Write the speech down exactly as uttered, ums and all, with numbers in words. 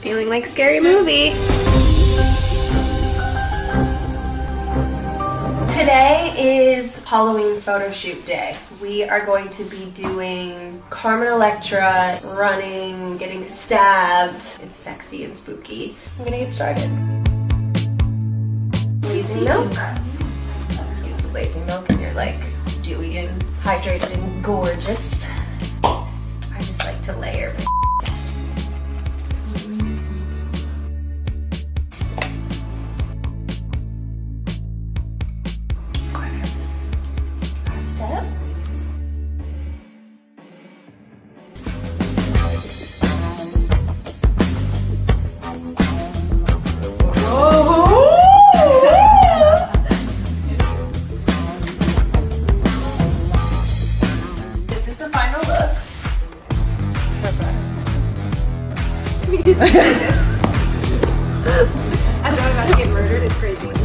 Feeling like Scary Movie. Today is Halloween photo shoot day. We are going to be doing Carmen Electra, running, getting stabbed. It's sexy and spooky. I'm gonna get started. Blazing milk. Use the blazing milk and you're like dewy and hydrated and gorgeous. I just like to layer. Step. This is the final look. As I'm about to get murdered, it's crazy.